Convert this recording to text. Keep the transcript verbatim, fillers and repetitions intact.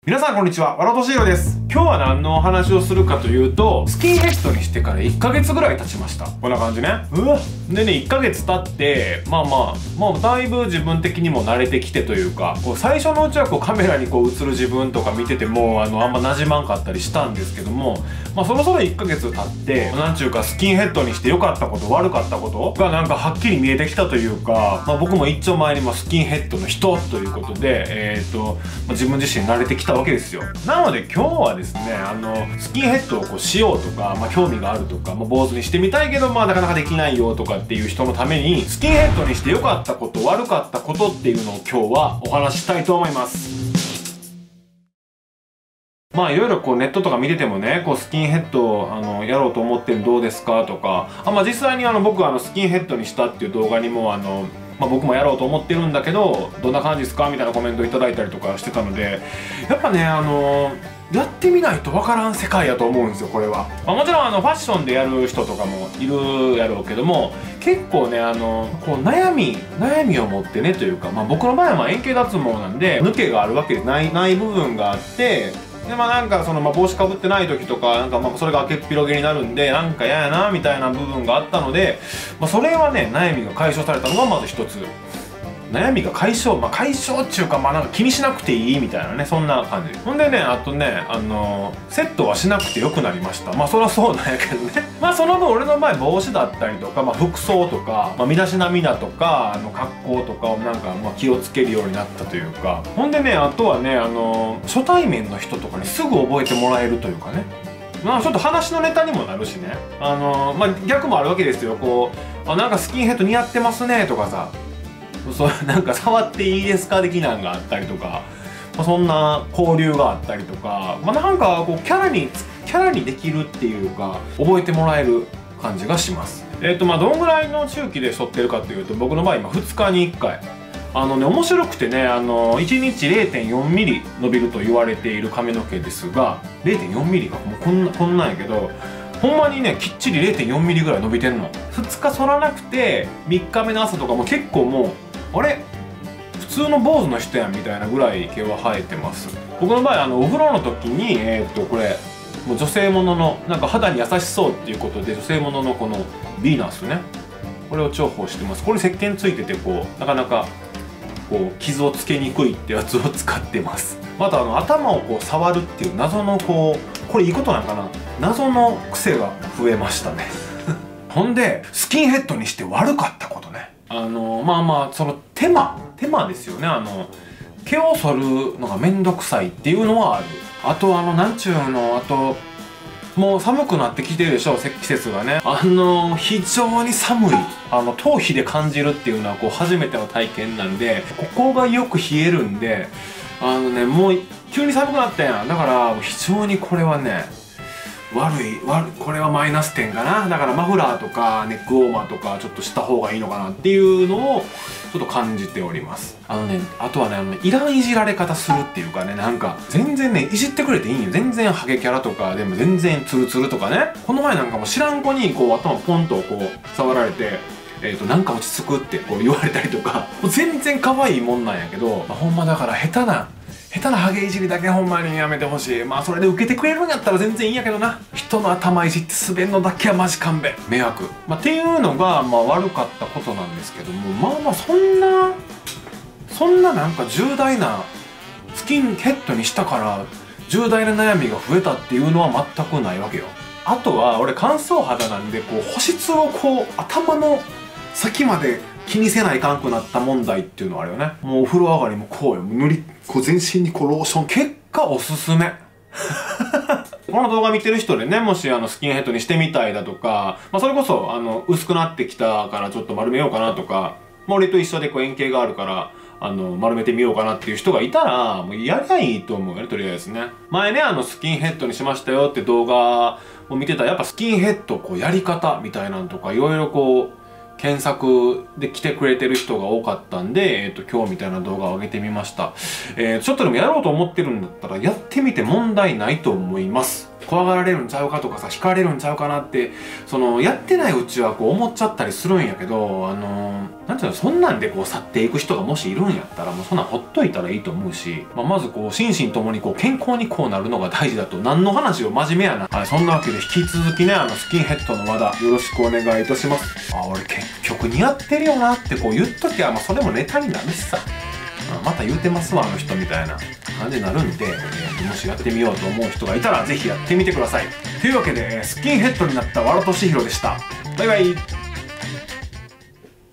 皆さんこんにちは、わらとしひろです。今日は何のお話をするかというと、スキンヘッドにしてからいっかげつぐらい経ちました。こんな感じね。うわでね、いっかげつ経って、まあまあ、もうだいぶ自分的にも慣れてきてというか、こう最初のうちはこうカメラにこう映る自分とか見てても、あの、あんま馴染まんかったりしたんですけども、まあそろそろいっかげつ経って、なんちゅうかスキンヘッドにして良かったこと、悪かったことがなんかはっきり見えてきたというか、まあ僕も一丁前にもスキンヘッドの人ということで、えっと、まあ、自分自身慣れてきたわけですよ。なので今日はですね、あのスキンヘッドをこうしようとか、まあ、興味があるとか、まあ、坊主にしてみたいけど、まあ、なかなかできないよとかっていう人のために、スキンヘッドにして良かったこと悪かったことっていうのを今日はお話ししたいと思います。まあいろいろこうネットとか見ててもね、こうスキンヘッドをあのやろうと思ってるのどうですかとか、あ、まあ実際にあの僕はあのスキンヘッドにしたっていう動画にもあのまあ、僕もやろうと思ってるんだけどどんな感じですかみたいなコメントいただいたりとかしてたので、やっぱね、あのやってみないと分からん世界やと思うんですよ、これは。まあ、もちろんあのファッションでやる人とかもいるやろうけども、結構ね、あのこう悩み悩みを持ってねというか、まあ、僕の場合はまあ円形脱毛なんで抜けがあるわけでないない部分があって、でまあなんかその、まあ、帽子かぶってない時とかなんかまあそれが開けっぴろげになるんでなんか嫌やなみたいな部分があったので、まあ、それはね悩みが解消されたのがまず一つ。悩みが解消、まあ解消っていうか、まあなんか気にしなくていいみたいなね、そんな感じ。ほんでね、あとね、あのー、セットはしなくてよくなりました。まあそりゃそうなんやけどね。まあその分俺の場合帽子だったりとか、まあ服装とか、まあ身だしなみだとか、あの格好とかをなんかまあ気をつけるようになったというか。ほんでね、あとはね、あのー、初対面の人とかにすぐ覚えてもらえるというかね。まあちょっと話のネタにもなるしね。あのー、まあ逆もあるわけですよ。こう、あ、なんかスキンヘッド似合ってますねとかさ。そうなんか触っていいですか的なんがあったりとか、まあ、そんな交流があったりとか、まあ、なんかこうキャラにキャラにできるっていうか覚えてもらえる感じがします。えっとまあどんぐらいの周期で剃ってるかというと、僕の場合今ふつかにいっかい、あのね面白くてね、あのいちにち れいてんよんミリ伸びると言われている髪の毛ですが、 れいてんよんミリがもうこんなこんなんやけど、ほんまにねきっちり れいてんよんミリぐらい伸びてんの。ふつか剃らなくてみっかめの朝とかも結構もうあれ普通の坊主の人やんみたいなぐらい毛は生えてます。僕の場合あのお風呂の時にえー、っとこれもう女性もののなんか肌に優しそうっていうことで女性もののこのヴィーナスね、これを重宝してます。これ石鹸ついててこうなかなかこう傷をつけにくいってやつを使ってます。またあの頭をこう触るっていう謎のこうこれいいことなんかな、謎の癖が増えましたねほんでスキンヘッドにして悪かったことね、あのまあまあその手間手間ですよね。あの毛を剃るのがめんどくさいっていうのはある。あとあのなんちゅうの、あともう寒くなってきてるでしょ、季節がね。あの非常に寒い、あの頭皮で感じるっていうのはこう初めての体験なんで、ここがよく冷えるんで、あのねもう急に寒くなったやん。だから非常にこれはね悪い悪い、これはマイナス点かな。だからマフラーとかネックウォーマーとかちょっとした方がいいのかなっていうのをちょっと感じております。あのね、あとはね、あのねいらんいじられ方するっていうかね、なんか全然ねいじってくれていいんよ。全然ハゲキャラとかでも全然ツルツルとかね。この前なんかも知らん子にこう頭ポンとこう触られて、えーとなんか落ち着くってこう言われたりとか、もう全然可愛いもんなんやけど、まあ、ほんまだから下手な下手なハゲいじりだけほんまにやめてほしい。まあそれで受けてくれるんやったら全然いいんやけどな。人の頭いじって滑んのだけはマジ勘弁、迷惑、まあ、っていうのがまあ悪かったことなんですけども、まあまあそんなそんななんか重大なスキンヘッドにしたから重大な悩みが増えたっていうのは全くないわけよ。あとは俺乾燥肌なんでこう保湿をこう頭の先まで気にせないかんくなった問題っていうのはあるよね。もうお風呂上がりもこうよ、塗りこう全身にこうローション、結果おすすめこの動画見てる人でね、もしあのスキンヘッドにしてみたいだとか、まあ、それこそあの薄くなってきたからちょっと丸めようかなとか、まあ、俺と一緒でこう円形があるからあの丸めてみようかなっていう人がいたらもうやりゃいいと思うよね、とりあえずね。前ねあのスキンヘッドにしましたよって動画を見てたら、やっぱスキンヘッドこうやり方みたいなんとかいろいろこう検索で来てくれてる人が多かったんで、えっと、今日みたいな動画を上げてみました。えー、ちょっとでもやろうと思ってるんだったら、やってみて問題ないと思います。 怖がられるんちゃうかとかさ、惹かれるんちゃうかなって、そのやってないうちはこう思っちゃったりするんやけど、あのなんていうの、そんなんでこう去っていく人がもしいるんやったら、もうそんなんほっといたらいいと思うし、まあ、まずこう心身ともにこう健康にこうなるのが大事だと。何の話を真面目やな。はい、そんなわけで引き続きね、あのスキンヘッドの和田よろしくお願いいたします。あ、俺結局似合ってるよなってこう言っときゃ、まあ、それもネタになるしさ、また言うてますわあの人みたいな感じになるんで、えー、もしやってみようと思う人がいたらぜひやってみてください。というわけでスキンヘッドになった和田俊弘でした。バイバイ。